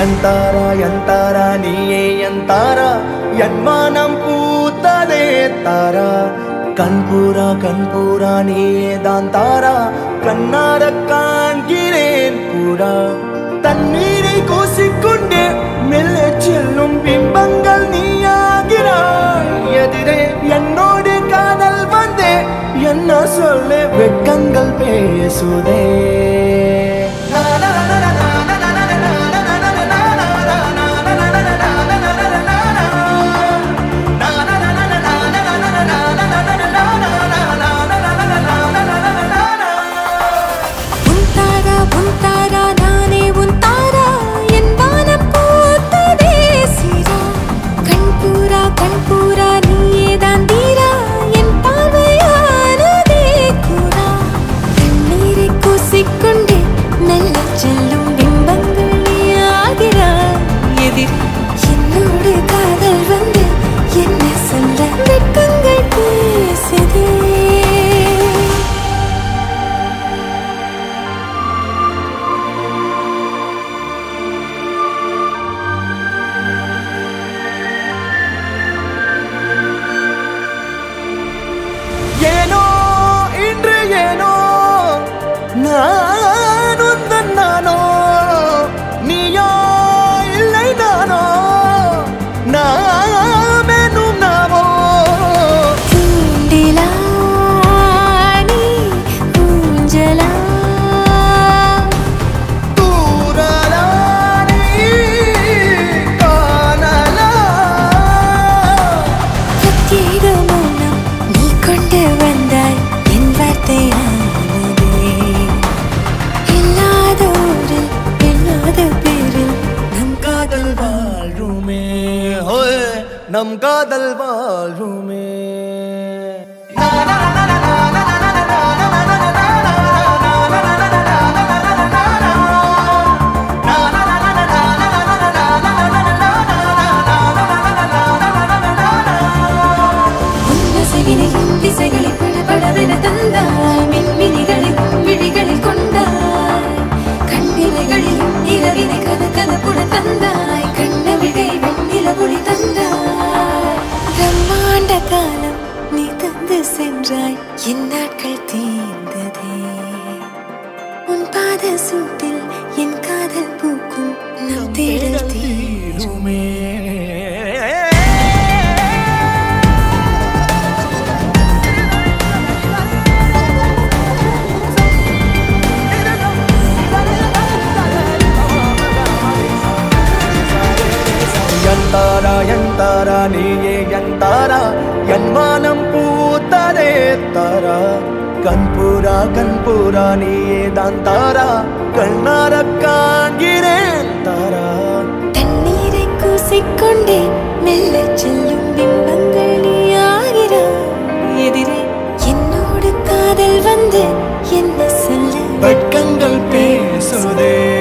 ಎಂತಾರ ನೀಯೇ ಎಂತಾರ ಎನ್ಮಾನಂ பூத்ததே தாரா கண்பூரா நீயே தான் தாரா கண்ணார காண்கிறேன் பூரா தண்ணீரை கூசிக்கொண்டே மெல்ல செல்லும் பிம்பங்கள் நீயாகிறாய் எதிரே என்னோடு காதல் வந்தே என்ன சொல்ல வெட்கங்கள் பேசுதே நானோ நீயோ இல்லை நானோ நாமெனும் நாமோ தூண்டிலா நீ ஊஞ்சலா தூரலா நீ காணலா பிரத்யேக மௌனம் நீ கொண்டு வந்தாய் என் வார்த்தையா நம் காதல் வாழ்வுமே திசைகளில் படபடவென தந்தாய் மின்மினிகளில் விழிகளில் கொண்டாய் கண்ணிலைகளில் இரவினை கதகதப்புட தந்தாய் கண்ணவிழை வெண்ணிலவொளி தந்தாய் பிரம்மாண்ட காலம் நீ தந்து சென்றாய் என் நாட்கள் தீர்ந்ததே உன் பாத சூட்டில் என் காதல் பூக்கும் நம் தேடல் தீருமே ಎಂತಾರ ನೀಯೇ ಎಂತಾರ ಎನ್ಮಾನಂ பூத்ததே தாரா கண்பூரா நீயே தான் தாரா கண்ணார காண்கிறேன் தாரா தண்ணீரை கூசிக்கொண்டே மெல்ல செல்லும் பிம்பங்கள் நீயாகிறாய் எதிரே என்னோடு காதல் வந்து என்ன சொல்ல வெட்கங்கள் பேசுதே